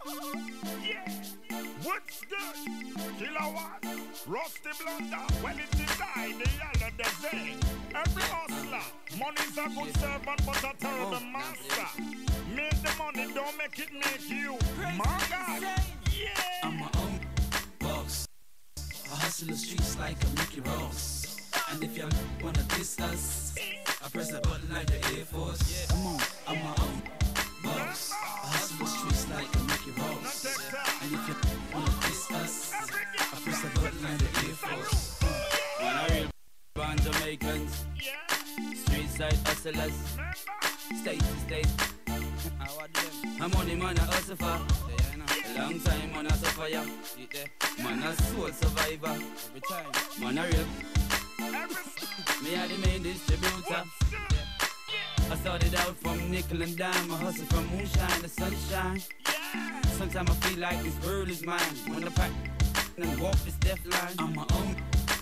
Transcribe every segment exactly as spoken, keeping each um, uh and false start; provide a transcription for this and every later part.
Yeah, what's good? Kilowatt, Rusty Blunder. Well, it's designed, the yellow design. Every hustler, money's a good servant, but a terrible master. Make the money, don't make it make you. My God, yeah. I'm my own boss. I hustle the streets like a Mickey Ross. And if you wanna diss us, I press the button like the Air Force. Come on, I'm my own boss. I hustle the streets like a Mickey Ross. And if you wanna diss us, I press the button like the Air Force. Man, a real born Jamaicans, street side hustlers, state to state. I'm on the man a hustle for. A long time man a suffer ya. Man a soul survivor. Every time. Man a real. Me a the main distributor. I started out from nickel and dime. I hustle from moonshine to sunshine. Sometimes I feel like this world is mine. When I pack and walk this death line. I'm my own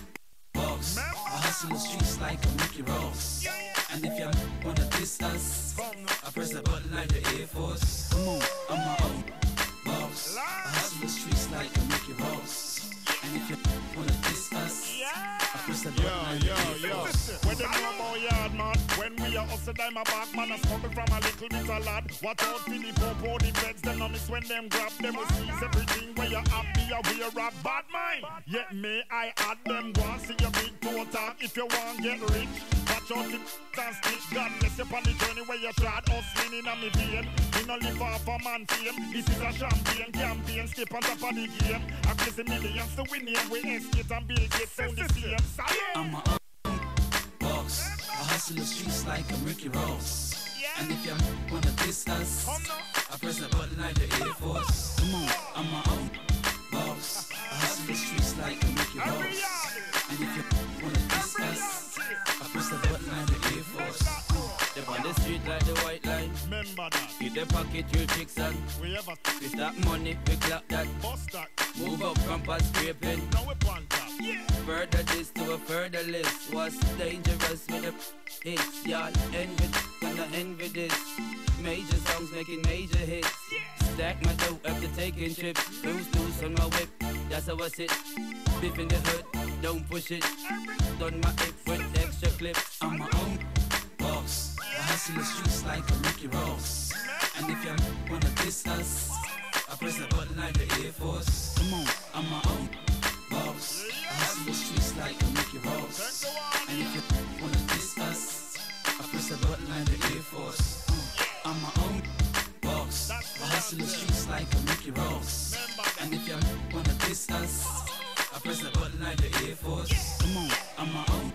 boss. I hustle the streets like a Mickey Ross. And if you wanna diss us, I press the button like the Air Force. Come on, I'm my own boss. I hustle the streets like a Mickey Ross. And if you wanna diss us, I press the button like the Air Force. When them know about yard man, when we are hustle dime a back man, I smuggle from a little bit of lad. Watch out for the popo, the feds, them know miss when them grab them will seize everything where you have be a wear a bad mind. Yet may I add them go and see your big toe talk if you want get rich. Watch out the and stitch. God bless you upon the journey where you tried hustling in a me vein. We no live off a man fame. This is a champagne campaign. Skip on top of the game. I place the millions to win here. We escape and Bill Gates sound the same. I'm my own boss. I hustle the streets like a Ricky Ross. And if you wanna diss us, I press the button like the Air Force. Come on, I'm my own boss. I hustle the streets like a Ricky Ross. And if you wanna diss us, I press the button like the Air Force. They on the street like the white line. Remember that. Keep the pocket real tricks on. We ever with that money, we clap that. Bust that. Move up from past scraping. Now we on top. Yeah. Further this to a further list. What's dangerous with the hits? Y'all envy, gonna envy this. Major songs making major hits. Yeah. Stack my dough after taking trips. Loose loose on my whip. That's how I sit. Biff in the hood, don't push it. Done my hip with extra clips. I'm my own boss. I hustle the streets like a Ricky Ross. And if you wanna diss us, I press the button like the Air Force. Come on, I'm my own boss. I hustle the streets like a Ricky Ross. And if you wanna diss us, I press the button like the Air Force. I'm my own boss. I hustle the streets like a Ricky Ross. And if you wanna diss us, I press the button like the Air Force. Come on, I'm my own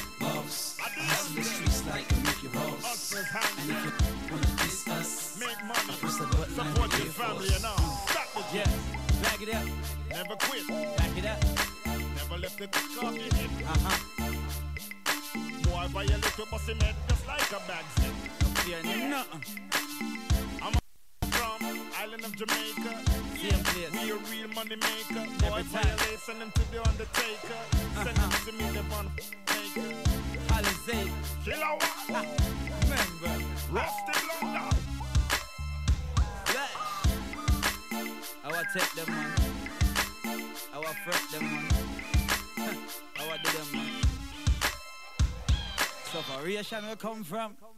boss. I hustle the streets like a Mickey Ross. And if you wanna diss us, I press the button like the Air Force. Yeah, back it up. Never quit. Back it up. Never left the cock in it. Uh-huh. Boy, buy a little bossy man just like a bag zip. Yeah, nothing. I'm from island of Jamaica. Same place. We a real money maker. Boy, violate, send them to the Undertaker. Send them to me, the one maker. Alizé. Kilowatt. Remember. Rusty Blunder. Yeah. I will take them, man. I will fret them, man. I will do them, man. So, variation will come from.